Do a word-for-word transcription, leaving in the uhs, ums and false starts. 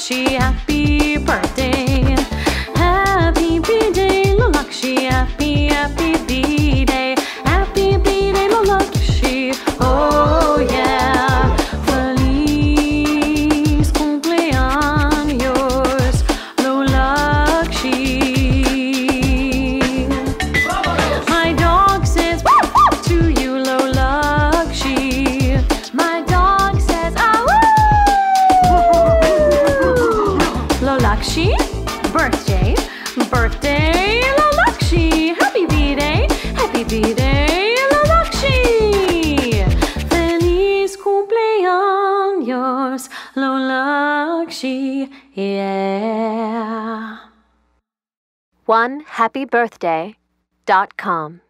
Lolakshi, happy birthday. Happy birthday, Lolakshi, happy, happy birthday. Happy birthday, Lolakshi, oh yeah. Feliz cumpleaños, Lolakshi. My dog says woo woo to you, Lolakshi. My dog says ah woo. Lolakshi, birthday, birthday, Lolakshi. Happy birthday, happy birthday, Lolakshi. Feliz cumpleaños, Lolakshi, yeah. one happy birthday dot com